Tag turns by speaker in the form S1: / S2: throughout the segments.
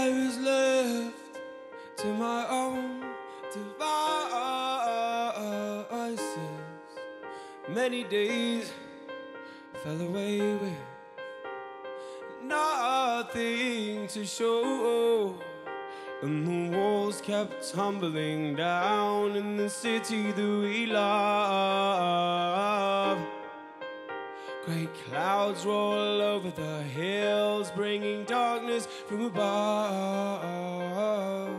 S1: I was left to my own devices, many days fell away with nothing to show, and the walls kept tumbling down in the city that we love. Great clouds roll over the hills, bringing darkness from above.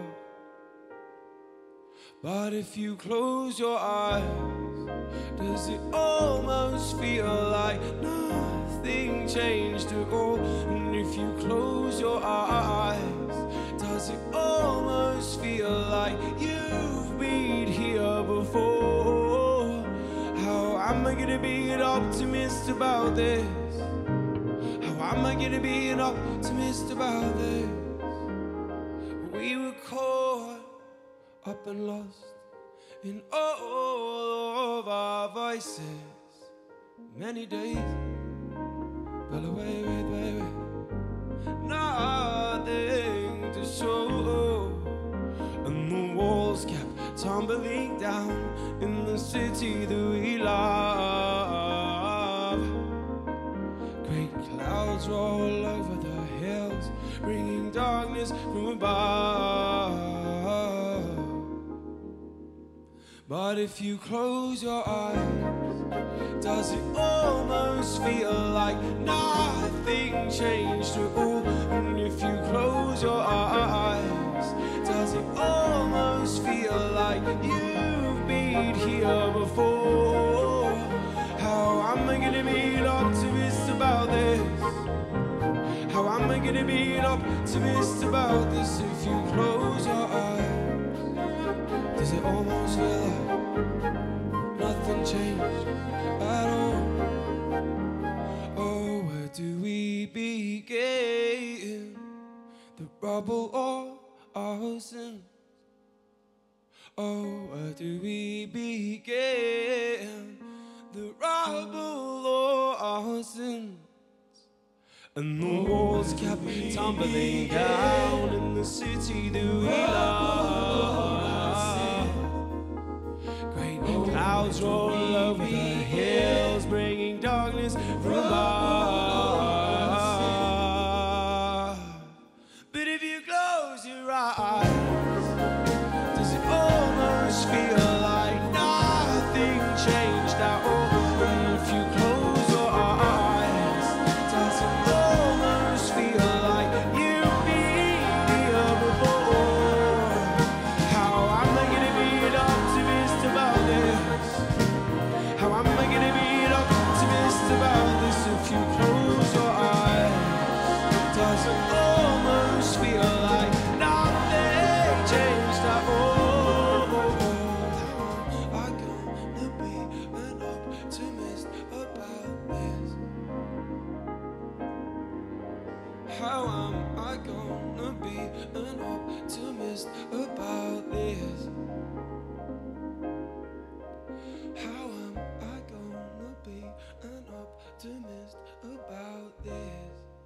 S1: But if you close your eyes, does it almost feel like nothing changed at all? And if you close your eyes, does it almost feel like you've been here before? How am I gonna be an optimist about this? How am I gonna be an optimist about this? We were caught up and lost in all of our voices, many days fell away with nothing to show, and the walls kept tumbling down in the city that we love. Great clouds roll over the hills, bringing darkness from above. But if you close your eyes, does it almost feel like nothing changed at all? And if you close your eyes, does it almost feel like you've been here before? How am I gonna be an optimist about this? How am I gonna be an optimist about this if you close your eyes? Does it almost feel like nothing changed at all? Oh, where do we begin? The rubble or our sins? Oh, where do we begin? The rubble or our sins? And the walls kept tumbling down in the city that we love. Great clouds roll over the hills, bringing darkness from above. But if you close your eyes, does it almost feel like nothing changed at all? And if you close your eyes, does it almost feel like you've been here before? How am I gonna be an optimist about this? How am I gonna be an optimist about this if you close your eyes? Does it almost feel like nothing changed at all? How am I gonna be an optimist about this? How am I gonna be an optimist about this? How am I gonna be an optimist about this?